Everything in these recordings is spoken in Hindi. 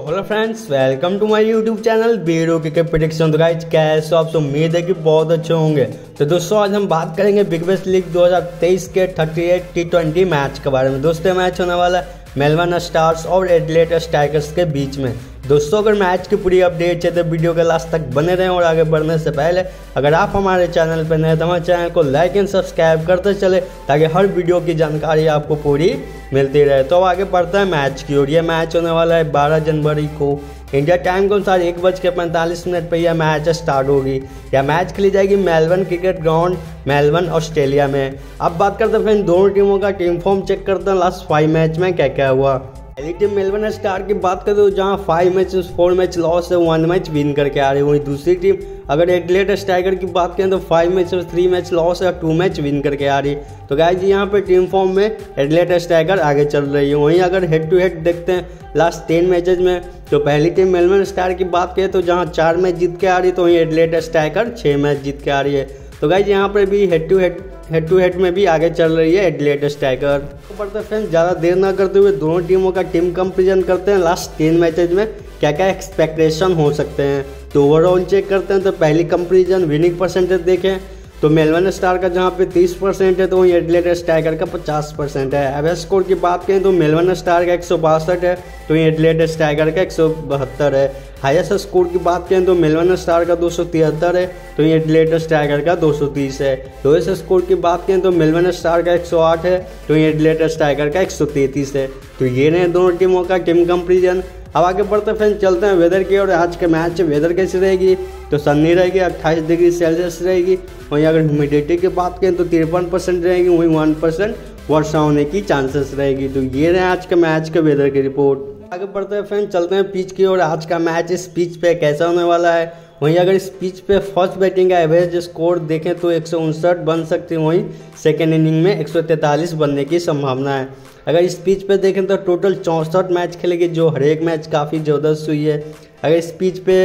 Hello friends, welcome to my YouTube channel बीरो क्रिकेट प्रेडिक्शन। तो गाइस कैसे हो आप सब? उम्मीद है कि बहुत अच्छे होंगे। तो दोस्तों आज हम बात करेंगे बिग बैश लीग 2023 के 38 T20 मैच के बारे में। दोस्तों मैच होने वाला है मेलबर्न स्टार्स और एडिलेड स्ट्राइकर्स के बीच में। दोस्तों अगर मैच की पूरी अपडेट है तो वीडियो के लास्ट तक बने रहें। और आगे बढ़ने से पहले अगर आप हमारे चैनल पर नए तो हमारे चैनल को लाइक एंड सब्सक्राइब करते चले ताकि हर वीडियो की जानकारी आपको पूरी मिलती रहे। तो आगे बढ़ता है मैच की ओर। यह मैच होने वाला है 12 जनवरी को इंडिया टाइम के अनुसार 1:45 पर यह मैच स्टार्ट होगी। यह मैच खेली जाएगी Melbourne cricket ground, Melbourne Australia में। अब बात करते हैं दोनों टीमों का टीम फॉर्म चेक करते हैं लास्ट 5 मैच में क्या क्या हुआ। पहली टीम मेलबर्न स्टार की बात करें तो जहां 5 मैच 4 मैच लॉस है, 1 मैच विन करके आ रही है। वहीं दूसरी टीम अगर एडिलेड स्ट्राइकर की बात करें तो 5 मैच 3 मैच लॉस है, 2 मैच विन करके आ रही है। तो गाइस यहाँ पे टीम फॉर्म में एडिलेड स्ट्राइकर आगे चल रही है। वहीं अगर हेड टू हेड देखते हैं लास्ट 10 मैचेज में तो पहली टीम मेलबर्न स्टार की बात करें तो जहाँ 4 मैच जीत के आ रही है तो वहीं एडिलेड स्ट्राइकर 6 मैच जीत के आ रही है। तो गाइस यहाँ पर भी हेड टू हेड में भी आगे चल रही है एडिलेड स्ट्राइकर। तो बढ़ते फ्रेंड्स ज़्यादा देर ना करते हुए दोनों टीमों का टीम कंपेरिजन करते हैं लास्ट 10 मैचेज में क्या क्या एक्सपेक्टेशन हो सकते हैं। तो ओवरऑल चेक करते हैं। तो पहली कंपेरिजन विनिंग परसेंटेज देखें तो मेलबर्न स्टार का जहाँ पे 30% है तो वहीं एडिलेड स्ट्राइकर का 50% है। एवरेज स्कोर की बात करें तो मेलबर्न स्टार का 162 है तो वहीं एडिलेड स्ट्राइकर का 172 है। हाईएस्ट स्कोर की बात करें तो मेलबर्न स्टार का 273 है तो वहीं एडिलेड स्ट्राइकर का 230 है। लोएस्ट स्कोर की बात करें तो मेलबर्न स्टार का 108 है तो वहीं एडिलेड स्ट्राइकर का 133 है। तो ये रहे दोनों टीमों का टीम कंपेरिजन। अब आगे बढ़ते फ्रेंड्स चलते हैं वेदर की और आज के मैच वेदर कैसी रहेगी। तो सन्नी रहेगी, 28 डिग्री सेल्सियस रहेगी। वहीं अगर ह्यूमिडिटी की बात करें तो 53% रहेगी। वहीं 1% वर्षा होने की चांसेस रहेगी। तो ये रहे आज के मैच के वेदर की रिपोर्ट। आगे बढ़ते हैं फ्रेंड्स चलते हैं पिच की और आज का मैच इस पिच पे कैसा होने वाला है। वहीं अगर इस पिच पे फर्स्ट बैटिंग का एवरेज स्कोर देखें तो 159 बन सकती है। वहीं सेकेंड इनिंग में 143 बनने की संभावना है। अगर इस पिच पे देखें तो टोटल 64 मैच खेलेगी जो हर एक मैच काफ़ी ज़बरदस्त हुई है। अगर इस पिच पे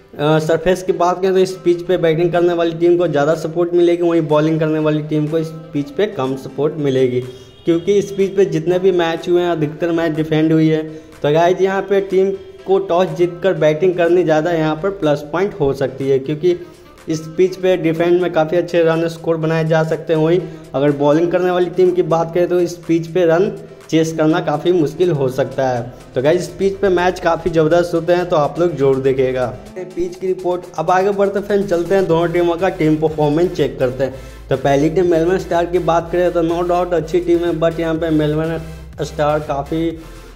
सरफेस की बात करें तो इस पिच पे बैटिंग करने वाली टीम को ज़्यादा सपोर्ट मिलेगी। वहीं बॉलिंग करने वाली टीम को इस पिच पे कम सपोर्ट मिलेगी क्योंकि इस पिच पे जितने भी मैच हुए हैं अधिकतर मैच डिफेंड हुई है। तो गाइस यहाँ पे टीम को टॉस जीतकर बैटिंग करनी ज़्यादा यहाँ पर प्लस पॉइंट हो सकती है क्योंकि इस पिच पे डिफेंड में काफ़ी अच्छे रन स्कोर बनाए जा सकते हैं। वहीं अगर बॉलिंग करने वाली टीम की बात करें तो इस पिच पे रन चेस करना काफ़ी मुश्किल हो सकता है। तो गाइस इस पिच पे मैच काफ़ी ज़बरदस्त होते हैं तो आप लोग जरूर देखिएगा पिच की रिपोर्ट। अब आगे बढ़ते फ्रेंड चलते हैं दोनों टीमों का टीम परफॉर्मेंस चेक करते हैं। तो पहली टीम मेलबर्न स्टार की बात करें तो नो डाउट अच्छी टीम है, बट यहाँ पे मेलबर्न स्टार काफ़ी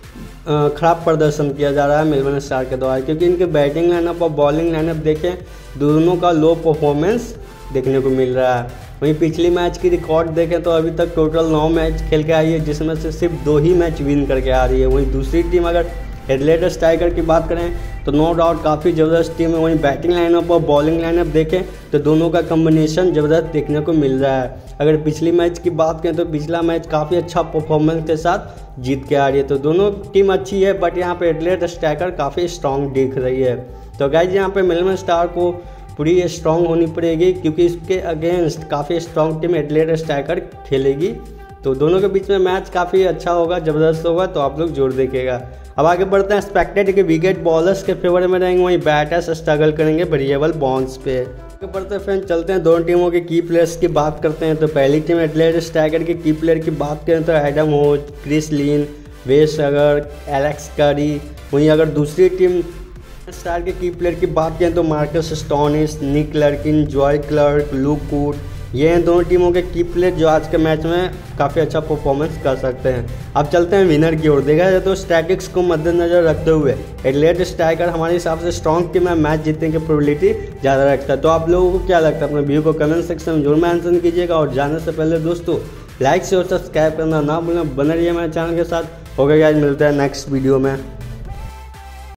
ख़राब प्रदर्शन किया जा रहा है मेलबर्न स्टार के द्वारा क्योंकि इनके बैटिंग लाइनअप और बॉलिंग लाइनअप देखें दोनों का लो परफॉर्मेंस देखने को मिल रहा है। वहीं पिछली मैच की रिकॉर्ड देखें तो अभी तक टोटल 9 मैच खेल के आई है जिसमें से सिर्फ 2 ही मैच विन करके आ रही है। वहीं दूसरी टीम अगर एडिलेड स्ट्राइकर की बात करें तो नो डाउट काफ़ी ज़बरदस्त टीम है। वहीं बैटिंग लाइनअप और बॉलिंग लाइनअप देखें तो दोनों का कम्बिनेशन ज़बरदस्त देखने को मिल रहा है। अगर पिछली मैच की बात करें तो पिछला मैच काफ़ी अच्छा परफॉर्मेंस के साथ जीत के आ रही है। तो दोनों टीम अच्छी है बट यहाँ पे एडिलेड स्ट्राइकर काफ़ी स्ट्रॉन्ग दिख रही है। तो गाइस यहाँ पे मेलबर्न स्टार को पूरी स्ट्रॉन्ग होनी पड़ेगी क्योंकि इसके अगेंस्ट काफ़ी स्ट्रॉन्ग टीम एडिलेड स्ट्राइकर खेलेगी। तो दोनों के बीच में मैच काफ़ी अच्छा होगा, ज़बरदस्त होगा, तो आप लोग जोर देखिएगा। अब आगे बढ़ते हैं एक्सपेक्टेड के विकेट बॉलर्स के फेवर में रहेंगे, वहीं बैटर्स स्ट्रगल करेंगे वेरिएबल बॉन्स पे। आगे बढ़ते हैं फ्रेंड चलते हैं दोनों टीमों के की प्लेयर्स की बात करते हैं। तो पहली टीम एडिलेड स्ट्राइकर के की प्लेयर की बात करें तो एडम होज, क्रिस लिन, वेस अगर, एलेक्स करी। वहीं अगर दूसरी टीम स्टार के की प्लेयर की बात करें तो Marcus Stoinis, Nick Larkin, Joe Clarke, Luke Wood. ये हैं दोनों टीमों के की प्लेयर जो आज के मैच में काफ़ी अच्छा परफॉर्मेंस कर सकते हैं। अब चलते हैं विनर की ओर। देखा जाए तो स्टैटिक्स को मद्देनजर रखते हुए एडिलेड स्ट्राइकर हमारे हिसाब से स्ट्रॉन्ग टीम में मैच जीतने की प्रोबेबिलिटी ज़्यादा रखता है। तो आप लोगों को क्या लगता है अपने व्यू को कमेंट सेक्शन में जरूर मेंशन कीजिएगा। और जाने से पहले दोस्तों लाइक से और सब्सक्राइब करना ना भूलें। बने रहिए मेरे चैनल के साथ। हो गया, मिलते हैं नेक्स्ट वीडियो में।